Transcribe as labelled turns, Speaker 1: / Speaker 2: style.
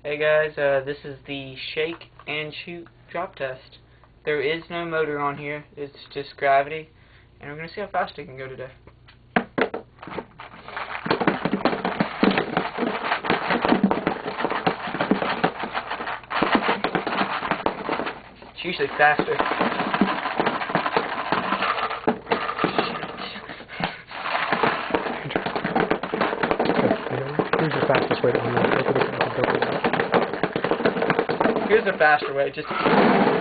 Speaker 1: Hey guys, this is the shake and shoot drop test. There is no motor on here, it's just gravity, and we're going to see how fast it can go today. It's usually faster.
Speaker 2: Here's the fastest way to do it.
Speaker 1: Here's the faster way, just